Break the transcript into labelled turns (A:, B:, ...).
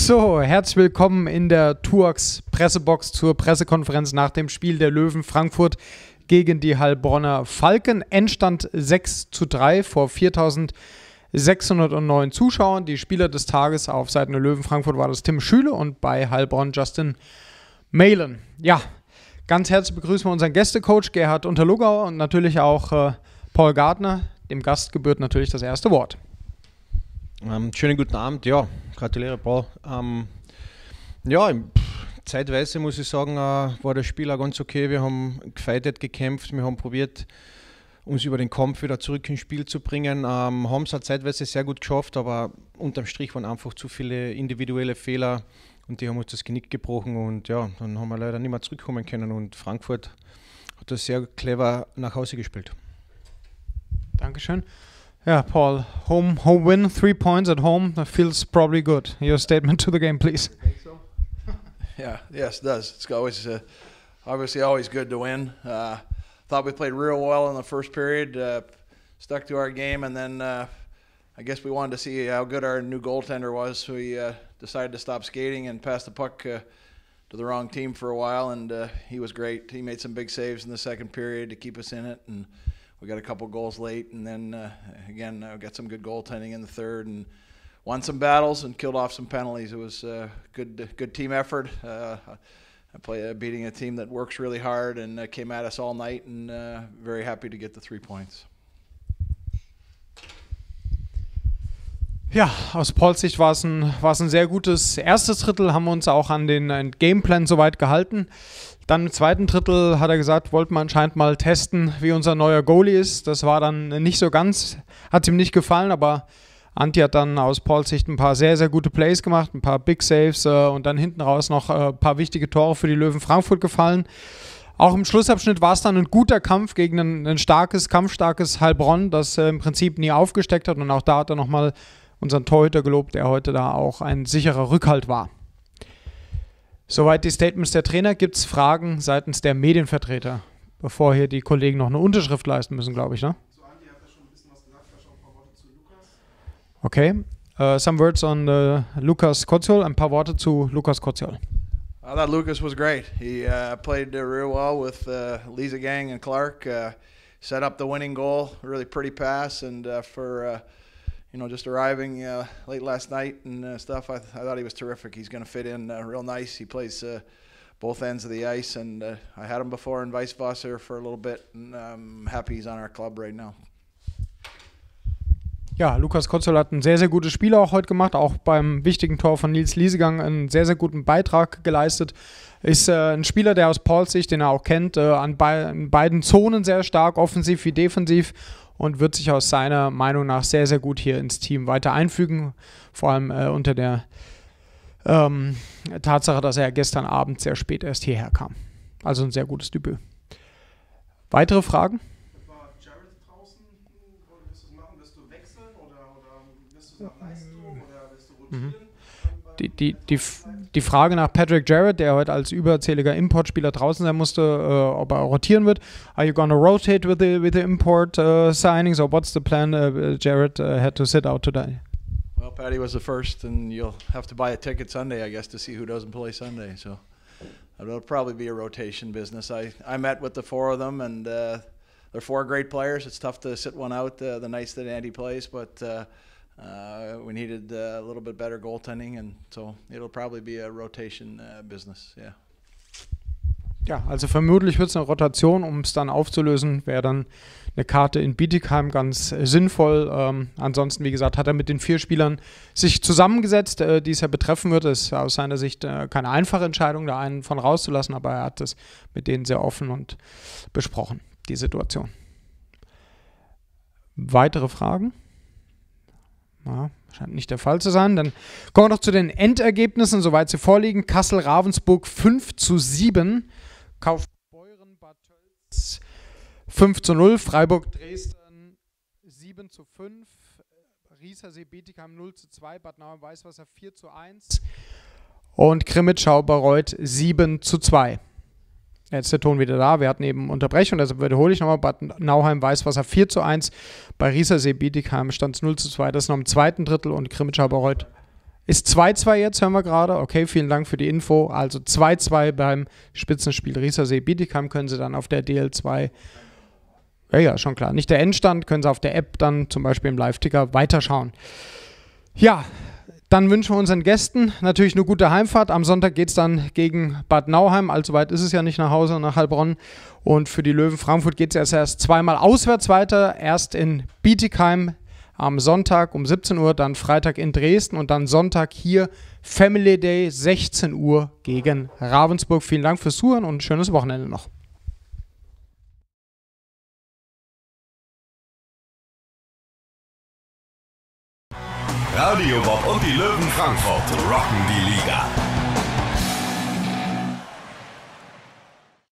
A: So, herzlich willkommen in der Tuax Pressebox zur Pressekonferenz nach dem Spiel der Löwen Frankfurt gegen die Heilbronner Falken. Endstand 6:3 vor 4.609 Zuschauern. Die Spieler des Tages auf Seiten der Löwen Frankfurt war das Tim Schüle und bei Heilbronn Justin Malen. Ja, ganz herzlich begrüßen wir unseren Gästecoach Gerhard Unterlugauer und natürlich auch Paul Gardner. Dem Gast gebührt natürlich das erste Wort.
B: Schönen guten Abend, ja, gratuliere Paul. Zeitweise muss ich sagen, war das Spiel auch ganz okay. Wir haben gefightet, gekämpft, wir haben probiert, uns über den Kampf wieder zurück ins Spiel zu bringen. Haben es auch zeitweise sehr gut geschafft, aber unterm Strich waren einfach zu viele individuelle Fehler und die haben uns das Genick gebrochen und ja, dann haben wir leider nicht mehr zurückkommen können und Frankfurt hat das sehr clever nach Hause gespielt.
A: Dankeschön. Yeah, Paul, home win, 3 points at home. That feels probably good. Your statement to the game, please.
C: You think so? Yes, it does. It's always obviously always good to win. Thought we played real well in the first period, stuck to our game, and then I guess we wanted to see how good our new goaltender was, so we decided to stop skating and pass the puck to the wrong team for a while, and he was great. He made some big saves in the second period to keep us in it, and we got a couple goals late, and then again got some good goaltending in the third, and won some battles and killed off some penalties. It was a good team effort. Beating a team that works really hard and came at us all night, and very happy to get the 3 points.
A: Ja, aus Pauls Sicht war es ein sehr gutes erstes Drittel, haben wir uns auch an den Gameplan soweit gehalten. Dann im zweiten Drittel hat er gesagt, wollten wir anscheinend mal testen, wie unser neuer Goalie ist. Das war dann nicht so ganz, hat ihm nicht gefallen, aber Antti hat dann aus Pauls Sicht ein paar sehr, sehr gute Plays gemacht, ein paar Big Saves und dann hinten raus noch ein paar wichtige Tore für die Löwen Frankfurt gefallen. Auch im Schlussabschnitt war es dann ein guter Kampf gegen ein kampfstarkes Heilbronn, das im Prinzip nie aufgesteckt hat, und auch da hat er nochmal unseren Torhüter gelobt, der heute da auch ein sicherer Rückhalt war. Soweit die Statements der Trainer. Gibt es Fragen seitens der Medienvertreter, bevor hier die Kollegen noch eine Unterschrift leisten müssen, glaube ich, ne?
D: So, Andi hat da schon ein bisschen was gesagt, vielleicht auch ein paar Worte zu Lukas.
A: Okay, some words on Lukas Koziol, ein paar Worte zu Lukas Koziol.
C: I thought Lucas was great. He played real well with Lisa Gang and Clark, set up the winning goal, really pretty pass, and for just arriving late last night and stuff, I thought he was terrific. He's going to fit in real nice. He plays both ends of the ice, and I had him before in Weißwasser for a little bit, and I'm happy he's on our club right now.
A: Ja, Lukas Koziol hat ein sehr, sehr gutes Spiel auch heute gemacht, auch beim wichtigen Tor von Nils Liesegang einen sehr, sehr guten Beitrag geleistet. Ist ein Spieler, der aus Pauls Sicht, den er auch kennt, in beiden Zonen sehr stark, offensiv wie defensiv, und wird sich aus seiner Meinung nach sehr, sehr gut hier ins Team weiter einfügen. Vor allem unter der Tatsache, dass er gestern Abend sehr spät erst hierher kam. Also ein sehr gutes Debüt. Weitere Fragen?
D: War Jared draußen? Wirst du es machen? Wirst du wechseln? Oder wirst du nach Leistung? Oder wirst du rotieren?
A: Die Frage nach Patrick Jarrett, der heute als überzähliger Importspieler draußen sein musste, ob er rotieren wird. Are you gonna rotate with the import signings, or what's the plan? Jarrett had to sit out today.
C: Well, Patty was the first, and you'll have to buy a ticket Sunday, I guess, to see who doesn't play Sunday. So it'll probably be a rotation business. I met with the four of them, and they're four great players. It's tough to sit one out the nights that Andy plays, but we needed a little bit better goaltending, and so it'll probably be a rotation business, yeah.
A: Ja, also vermutlich wird es eine Rotation, um es dann aufzulösen, wäre dann eine Karte in Bietigheim ganz sinnvoll. Ansonsten, wie gesagt, hat er mit den 4 Spielern sich zusammengesetzt, die es ja betreffen wird. Es ist aus seiner Sicht keine einfache Entscheidung, da einen von rauszulassen, aber er hat das mit denen sehr offen und besprochen, die Situation. Weitere Fragen? Ja, scheint nicht der Fall zu sein. Dann kommen wir noch zu den Endergebnissen, soweit sie vorliegen. Kassel-Ravensburg 5:7, Kaufbeuren Bad Tölz 5:0, Freiburg-Dresden 7:5, Riesersee-Bietigheim 0:2, Bad Nauheim-Weißwasser 4:1 und Krimitschau-Bayreuth 7:2. Jetzt ist der Ton wieder da. Wir hatten eben Unterbrechung, deshalb wiederhole ich nochmal. Bad Nauheim-Weißwasser 4:1. Bei Riesersee Bietigheim stand es 0:2. Das ist noch im zweiten Drittel, und Krimitschau-Bayreuth Ist 2-2 jetzt, hören wir gerade. Okay, vielen Dank für die Info. Also 2-2 beim Spitzenspiel Riesersee-Bietigheim können Sie dann auf der DL2, ja, schon klar, nicht der Endstand, können Sie auf der App dann zum Beispiel im Live-Ticker weiterschauen. Ja, dann wünschen wir unseren Gästen natürlich eine gute Heimfahrt. Am Sonntag geht es dann gegen Bad Nauheim. Allzu weit ist es ja nicht nach Hause, nach Heilbronn. Und für die Löwen Frankfurt geht es erst zweimal auswärts weiter. Erst in Bietigheim am Sonntag um 17 Uhr, dann Freitag in Dresden und dann Sonntag hier Family Day 16 Uhr gegen Ravensburg. Vielen Dank fürs Zuhören und ein schönes Wochenende noch.
E: Radio Bob und die Löwen Frankfurt rocken die Liga.